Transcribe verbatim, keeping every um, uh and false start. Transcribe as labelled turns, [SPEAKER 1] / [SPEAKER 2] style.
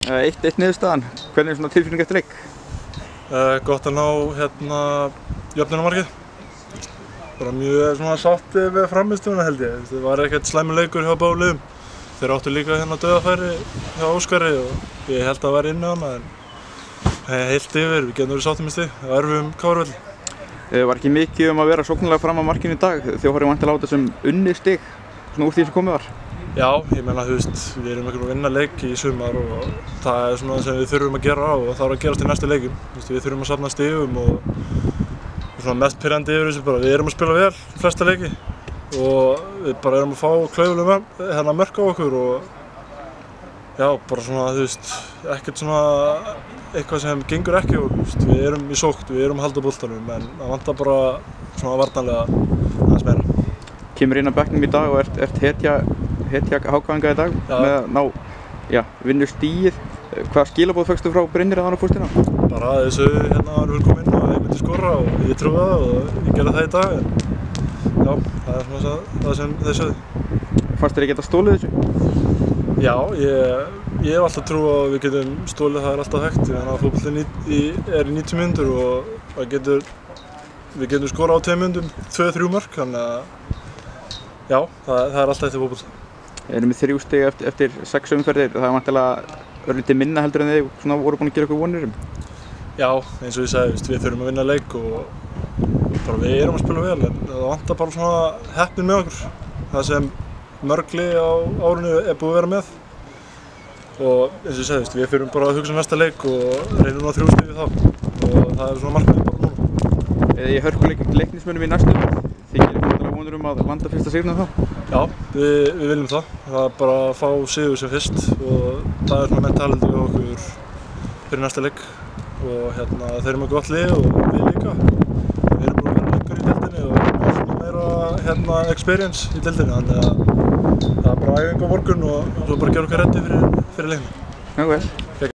[SPEAKER 1] Eitt, eitt niðurstaðan. Hvernig er svona tilfinning eftir leik?
[SPEAKER 2] Uh, gott að ná hérna jöfnunarmarkið. Bara mjög svona sátti við frammistöðuna held ég. Það var ekkert slæmur leikur hjá báðum liðum. Þeir áttu líka hérna dauðafæri hjá Óskari og ég held að það væri inni á hana en heilt yfir, við getum verið sáttir með stig á erfiðum K R-velli.
[SPEAKER 1] Það var ekki mikið um að vera sóknarlega fram á markinu í dag. Þið horfum væntanlega á þetta sem unnið stig svona úr því sem komið var.
[SPEAKER 2] Já, ég meina, þú veist, við erum ekki að vinna leik í sumar og það er svona það sem við þurfum að gera á og það er að gerast í næstu leikum. Við þurfum að safna stigum og svona mest pirrandi yfir þessu bara, við erum að spila vel flesta leiki og við bara erum að fá klaufulega hérna mörk á okkur og já, bara svona, þú veist, ekkert svona eitthvað sem gengur ekki og veist, við erum í sókn, við erum að halda boltanum en það vantar bara svona varnarlega aðeins meira.
[SPEAKER 1] Kemur inn á bekknum í dag og ert, ert hetja hetja Hákaðinga í dag
[SPEAKER 2] já.
[SPEAKER 1] með að ná, já, vinnur stigið. Hvaða skilaboð fékkstu frá Brynjari að hann á fórstuna?
[SPEAKER 2] Bara þessu hérna hann vil koma inn og ég myndi skora og ég trúi það og ég gerði það í dag en já, það er svona það sem þeir sögðu.
[SPEAKER 1] Fannst þér ekki geta stólið þessu?
[SPEAKER 2] Já, ég, ég hef alltaf trú á að við getum stólið, það er alltaf hægt þannig að fótboltinn er í níutíu mínútur og það getur, við getum skorað á tveimur mínútum, tvö þrjú mörk þannig að já, það, það er alltaf eftir fótbolta.
[SPEAKER 1] Erum við þrjú stig eftir, eftir sex umferðir, það er vantilega örlítið minna heldur en þið svona voru búin að gera okkur vonir um?
[SPEAKER 2] Já, eins og ég sagði, við þurfum að vinna leik og bara við erum að spila vel en það vantar bara svona heppnin með okkur. Það sem mörg lið á árinu er búið að vera með og eins og ég sagði, við þurfum bara að hugsa næsta leik og reynum að þrjú stig við þá og það er svona markmiðið bara núna.
[SPEAKER 1] Eða í hörkuleik leiknismönnum í næstu umferð, þið gerir vantilega vonir um að landa fyrsta sigurinn þá?
[SPEAKER 2] Já, við, við viljum það. Það er bara að fá sigur sem fyrst og það er svona mentality við okkur fyrir næsta leik og hérna þeir eru með gott lið og við líka. Við erum búin að vera lengur í deildinni og við erum svona meira hérna experience í deildinni þannig að það er bara æfing á morgun og svo bara gera okkar reddi fyrir, fyrir leikina.
[SPEAKER 1] Já, vel.